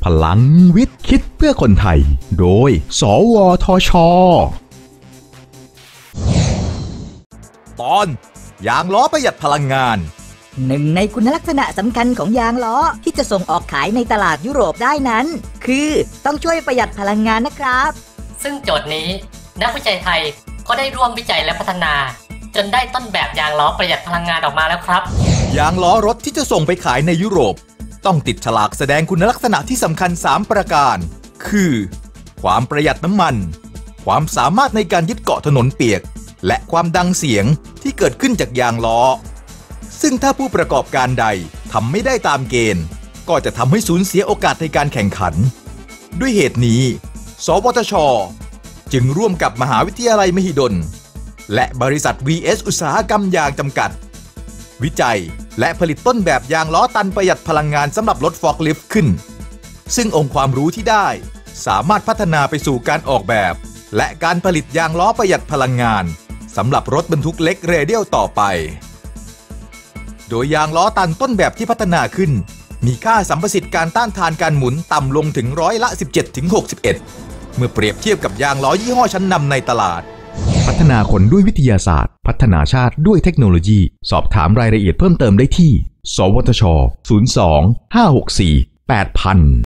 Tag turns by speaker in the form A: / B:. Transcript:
A: พลังวิทย์คิดเพื่อคนไทยโดยสวทช.
B: ตอนยางล้อประหยัดพลังงาน
C: หนึ่งในคุณลักษณะสำคัญของยางล้อที่จะส่งออกขายในตลาดยุโรปได้นั้นคือต้องช่วยประหยัดพลังงานนะครับ
D: ซึ่งโจทย์นี้นักวิจัยไทยก็ได้ร่วมวิจัยและพัฒนาจนได้ต้นแบบยางล้อประหยัดพลังงานออกมาแล้วครับ
B: ยางล้อรถที่จะส่งไปขายในยุโรปต้องติดฉลากแสดงคุณลักษณะที่สำคัญ3ประการคือความประหยัดน้ำมันความสามารถในการยึดเกาะถนนเปียกและความดังเสียงที่เกิดขึ้นจากยางล้อซึ่งถ้าผู้ประกอบการใดทำไม่ได้ตามเกณฑ์ก็จะทำให้สูญเสียโอกาสในการแข่งขันด้วยเหตุนี้สวทช.จึงร่วมกับมหาวิทยาลัยมหิดลและบริษัท VS อุตสาหกรรมยางจำกัดวิจัยและผลิตต้นแบบยางล้อตันประหยัดพลังงานสำหรับรถฟอร์คลิฟต์ขึ้นซึ่งองค์ความรู้ที่ได้สามารถพัฒนาไปสู่การออกแบบและการผลิตยางล้อประหยัดพลังงานสำหรับรถบรรทุกเล็กเรเดียลต่อไปโดยยางล้อตันต้นแบบที่พัฒนาขึ้นมีค่าสัมประสิทธิ์การต้านทานการหมุนต่ำลงถึงร้อยละ 17-61 เมื่อเปรียบเทียบกับยางล้อยี่ห้อชั้นนำในตลาด
A: พัฒนาคนด้วยวิทยาศาสตร์พัฒนาชาติด้วยเทคโนโลยีสอบถามรายละเอียดเพิ่มเติมได้ที่สวทช. 02 564 8000